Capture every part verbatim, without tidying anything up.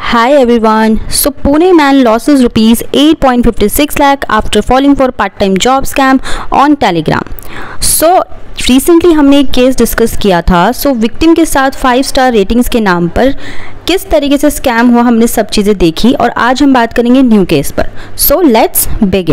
Hi everyone. So Pune man loses rupees eight point five six lakh after falling for part-time job scam on Telegram. So recently हमने एक case discuss किया था. सो so, victim के साथ five star ratings के नाम पर किस तरीके से स्कैम हुआ हमने सब चीज़ें देखी और आज हम बात करेंगे न्यू केस पर. So let's begin.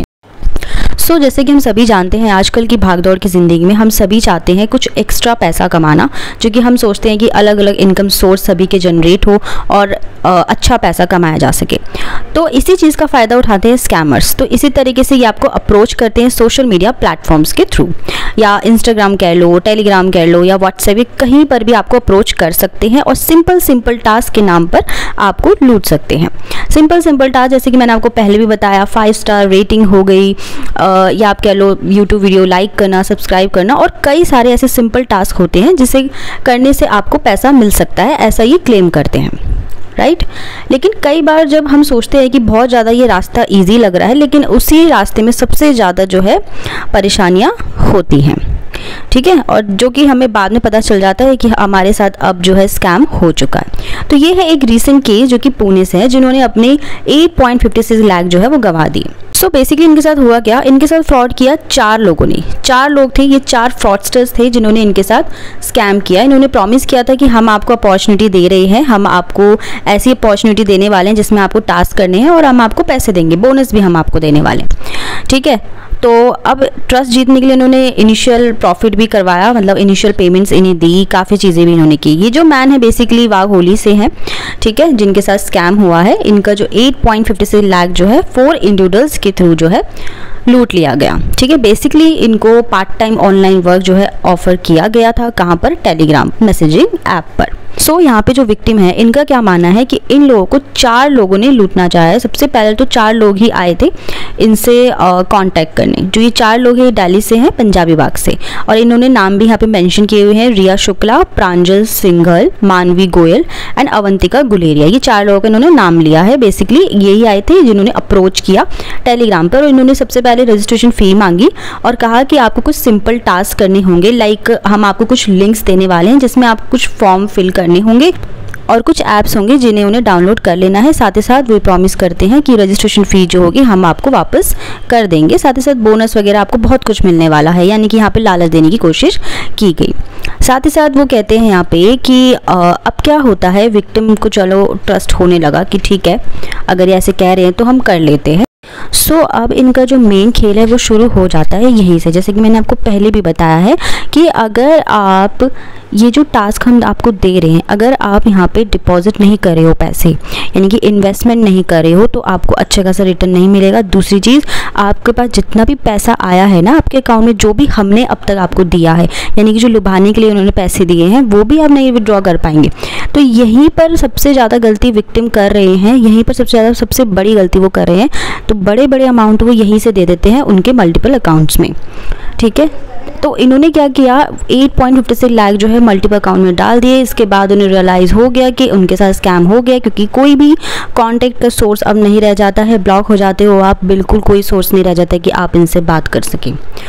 So so, जैसे कि हम सभी जानते हैं आजकल की भागदौड़ की ज़िंदगी में हम सभी चाहते हैं कुछ एक्स्ट्रा पैसा कमाना, जो कि हम सोचते हैं कि अलग अलग इनकम सोर्स सभी के जनरेट हो और आ, अच्छा पैसा कमाया जा सके. तो इसी चीज़ का फ़ायदा उठाते हैं स्कैमर्स. तो इसी तरीके से ये आपको अप्रोच करते हैं सोशल मीडिया प्लेटफॉर्म्स के थ्रू, या इंस्टाग्राम कह लो, टेलीग्राम कह लो, या व्हाट्सएप, कहीं पर भी आपको अप्रोच कर सकते हैं और सिंपल सिंपल टास्क के नाम पर आपको लूट सकते हैं. सिंपल सिंपल टास्क जैसे कि मैंने आपको पहले भी बताया, फाइव स्टार रेटिंग हो गई, आ, या आप कह लो यूट्यूब वीडियो लाइक करना, सब्सक्राइब करना, और कई सारे ऐसे सिंपल टास्क होते हैं जिसे करने से आपको पैसा मिल सकता है, ऐसा ये क्लेम करते हैं, राइट right? लेकिन कई बार जब हम सोचते हैं कि बहुत ज़्यादा ये रास्ता इजी लग रहा है, लेकिन उसी रास्ते में सबसे ज़्यादा जो है परेशानियाँ होती हैं, ठीक है, और जो कि हमें बाद में पता चल जाता है कि हमारे साथ अब जो है स्कैम हो चुका है. तो ये है एक रीसेंट केस जो कि पुणे से है, जिन्होंने अपने eight point five six lakh जो है वो गंवा दिए. सो बेसिकली इनके साथ हुआ क्या, इनके साथ फ्रॉड किया चार लोगों ने. चार लोग थे, ये चार फ्रॉडस्टर्स थे जिन्होंने इनके साथ स्कैम किया. इन्होंने प्रॉमिस किया था कि हम आपको अपॉर्चुनिटी दे रहे हैं, हम आपको ऐसी अपॉर्चुनिटी देने वाले हैं जिसमें आपको टास्क करने हैं और हम आपको पैसे देंगे, बोनस भी हम आपको देने वाले हैं, ठीक है. तो अब ट्रस्ट जीतने के लिए इन्होंने इनिशियल प्रॉफिट भी करवाया, मतलब इनिशियल पेमेंट्स इन्हें दी, काफ़ी चीज़ें भी इन्होंने की. ये जो मैन है बेसिकली वाघोली से हैं, ठीक है, जिनके साथ स्कैम हुआ है. इनका जो eight point five six lakh जो है फोर इंडिविजुअल्स के थ्रू जो है लूट लिया गया, ठीक है. बेसिकली इनको पार्ट टाइम ऑनलाइन वर्क जो है ऑफर किया गया था. कहाँ पर? टेलीग्राम मैसेजिंग ऐप पर. सो so, यहाँ पे जो विक्टिम है इनका क्या मानना है कि इन लोगों को चार लोगों ने लूटना चाहा है. सबसे पहले तो चार लोग ही आए थे इनसे कांटेक्ट करने. जो ये चार लोग हैं दिल्ली से हैं, पंजाबी बाग से, और इन्होंने नाम भी यहाँ पे मेंशन किए हुए हैं: रिया शुक्ला, प्रांजल सिंघल, मानवी गोयल एंड अवंतिका गुलेरिया. ये चार लोगों का इन्होंने नाम लिया है. बेसिकली यही आए थे जिन्होंने अप्रोच किया टेलीग्राम पर, और इन्होंने सबसे पहले रजिस्ट्रेशन फ़ी मांगी और कहा कि आपको कुछ सिंपल टास्क करने होंगे, लाइक हम आपको कुछ लिंक्स देने वाले हैं जिसमें आपको कुछ फॉर्म फिल करने होंगे और कुछ ऐप्स होंगे जिन्हें उन्हें डाउनलोड कर लेना है. साथ ही साथ वो प्रॉमिस करते हैं कि रजिस्ट्रेशन फ़ी जो होगी हम आपको वापस कर देंगे. साथ ही साथ बोनस वगैरह आपको बहुत कुछ मिलने वाला है, यानी कि यहाँ पे लालच देने की कोशिश की गई. साथ ही साथ वो कहते हैं यहाँ पे कि आ, अब क्या होता है, विक्टिम को चलो ट्रस्ट होने लगा कि ठीक है अगर ये ऐसे कह रहे हैं तो हम कर लेते हैं. सो so, अब इनका जो मेन खेल है वो शुरू हो जाता है यहीं से. जैसे कि मैंने आपको पहले भी बताया है कि अगर आप ये जो टास्क हम आपको दे रहे हैं, अगर आप यहाँ पे डिपॉजिट नहीं कर रहे हो पैसे, यानी कि इन्वेस्टमेंट नहीं कर रहे हो, तो आपको अच्छा खासा रिटर्न नहीं मिलेगा. दूसरी चीज़, आपके पास जितना भी पैसा आया है ना आपके अकाउंट में, जो भी हमने अब तक आपको दिया है, यानी कि जो लुभाने के लिए उन्होंने पैसे दिए हैं, वो भी आप नहीं विड्रॉ कर पाएंगे. तो यहीं पर सबसे ज़्यादा गलती विक्टिम कर रहे हैं, यहीं पर सबसे ज़्यादा सबसे बड़ी गलती वो कर रहे हैं. तो बड़े बड़े अमाउंट वो यहीं से दे देते हैं उनके मल्टीपल अकाउंट्स में, ठीक है. तो इन्होंने क्या किया, eight point five six lakh जो है मल्टीपल अकाउंट में डाल दिए. इसके बाद उन्हें रियलाइज़ हो गया कि उनके साथ स्कैम हो गया, क्योंकि कोई भी कांटेक्ट का सोर्स अब नहीं रह जाता है. ब्लॉक हो जाते हो आप, बिल्कुल कोई सोर्स नहीं रह जाता है कि आप इनसे बात कर सकें,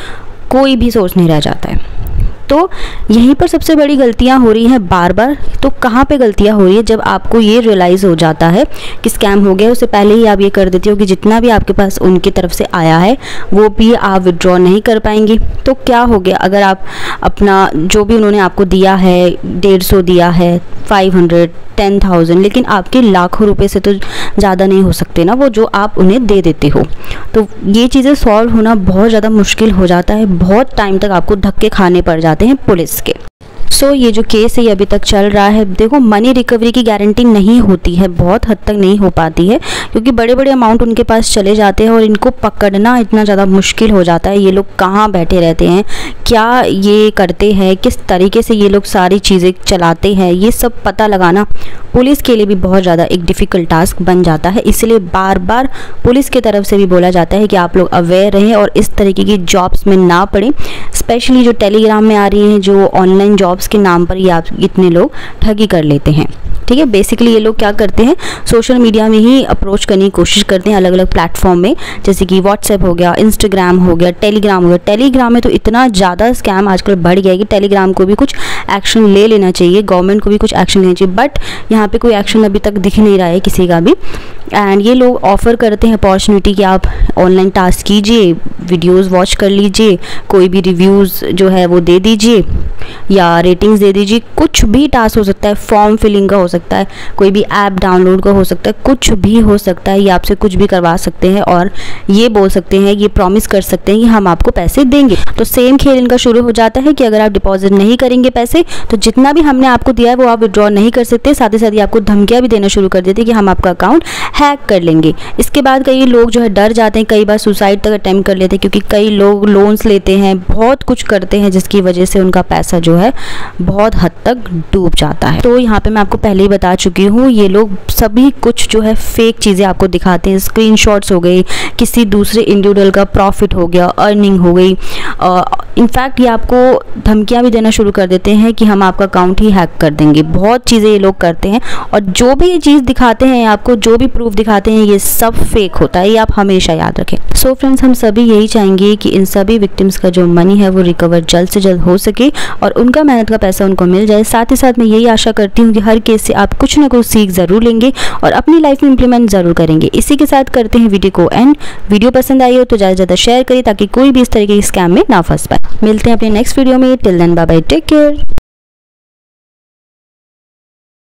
कोई भी सोर्स नहीं रह जाता है. तो यहीं पर सबसे बड़ी गलतियां हो रही हैं बार बार. तो कहाँ पे गलतियां हो रही है, जब आपको ये रियलाइज़ हो जाता है कि स्कैम हो गया, उससे पहले ही आप ये कर देते हो कि जितना भी आपके पास उनकी तरफ से आया है वो भी आप विड्रॉ नहीं कर पाएंगे. तो क्या हो गया, अगर आप अपना जो भी उन्होंने आपको दिया है, डेढ़ सौ दिया है, फाइव हंड्रेड, टेन थाउजेंड, लेकिन आपके लाखों रुपए से तो ज़्यादा नहीं हो सकते ना वो जो आप उन्हें दे देते हो. तो ये चीज़ें सॉल्व होना बहुत ज़्यादा मुश्किल हो जाता है. बहुत टाइम तक आपको धक्के खाने पड़ जाते हैं पुलिस के. सो so, ये जो केस है ये अभी तक चल रहा है. देखो, मनी रिकवरी की गारंटी नहीं होती है, बहुत हद तक नहीं हो पाती है, क्योंकि बड़े बड़े अमाउंट उनके पास चले जाते हैं और इनको पकड़ना इतना ज़्यादा मुश्किल हो जाता है. ये लोग कहाँ बैठे रहते हैं, क्या ये करते हैं, किस तरीके से ये लोग सारी चीज़ें चलाते हैं, ये सब पता लगाना पुलिस के लिए भी बहुत ज़्यादा एक डिफ़िकल्ट टास्क बन जाता है. इसलिए बार बार पुलिस की तरफ से भी बोला जाता है कि आप लोग अवेयर रहें और इस तरीके की जॉब्स में ना पड़ें. स्पेशली जो टेलीग्राम में आ रही हैं, जो ऑनलाइन जॉब्स के नाम पर ये आप इतने लोग ठगी कर लेते हैं. ठीक है। बेसिकली ये लोग क्या करते हैं, सोशल मीडिया में ही अप्रोच करने की कोशिश करते हैं अलग अलग प्लेटफॉर्म में, जैसे कि व्हाट्सएप हो गया, इंस्टाग्राम हो गया, टेलीग्राम हो गया। टेलीग्राम में तो इतना ज़्यादा स्कैम आजकल बढ़ गया है कि टेलीग्राम को भी कुछ एक्शन ले लेना चाहिए, गवर्नमेंट को भी कुछ एक्शन लेना चाहिए, बट यहाँ पे कोई एक्शन अभी तक दिख नहीं रहा है किसी का भी। एंड ये लोग ऑफ़र करते हैं अपॉर्चुनिटी कि आप ऑनलाइन टास्क कीजिए, वीडियोस वॉच कर लीजिए, कोई भी रिव्यूज़ जो है वो दे दीजिए या रेटिंग्स दे दीजिए, कुछ भी टास्क हो सकता है, फॉर्म फिलिंग का हो सकता है, कोई भी ऐप डाउनलोड का हो सकता है, कुछ भी हो सकता है। ये आपसे कुछ भी करवा सकते हैं और ये बोल सकते हैं, ये प्रॉमिस कर सकते हैं कि हम आपको पैसे देंगे। तो सेम खेल इनका शुरू हो जाता है कि अगर आप डिपॉजिट नहीं करेंगे पैसे तो जितना भी हमने आपको दिया है वो आप विड्रॉ नहीं कर सकते। साथ ही साथ ये आपको धमकियाँ भी देना शुरू कर देते हैं कि हम आपका अकाउंट हैक कर लेंगे। इसके बाद कई लोग जो है डर जाते हैं, कई बार सुसाइड तक अटेम्प्ट कर लेते हैं, क्योंकि कई लोग लोन्स लेते हैं, बहुत कुछ करते हैं जिसकी वजह से उनका पैसा जो है बहुत हद तक डूब जाता है। तो यहाँ पे मैं आपको पहले ही बता चुकी हूँ, ये लोग सभी कुछ जो है फेक चीज़ें आपको दिखाते हैं। स्क्रीनशॉट्स हो गए, किसी दूसरे इंडिविजुअल का प्रॉफिट हो गया, अर्निंग हो गई, इनफैक्ट ये आपको धमकियाँ भी देना शुरू कर देते हैं कि हम आपका अकाउंट ही हैक कर देंगे। बहुत चीज़ें ये लोग करते हैं और जो भी ये चीज़ दिखाते हैं आपको, जो भी प्रूफ दिखाते हैं, ये सब फेक होता है, ये आप हमेशा याद रखें। सो so फ्रेंड्स, हम सभी यही चाहेंगे कि इन सभी विक्टिम्स का जो मनी है वो रिकवर जल्द से जल्द हो सके और उनका मेहनत का पैसा उनको मिल जाए। साथ ही साथ मैं यही आशा करती हूँ कि हर केस से आप कुछ ना कुछ सीख ज़रूर लेंगे और अपनी लाइफ में इंप्लीमेंट ज़रूर करेंगे। इसी के साथ करते हैं वीडियो को एंड। वीडियो पसंद आई हो तो ज़्यादा से ज़्यादा शेयर करिए ताकि कोई भी इस तरीके के स्कैम में ना फंस पाए। मिलते हैं अपने नेक्स्ट वीडियो में। Till then bye bye, take care.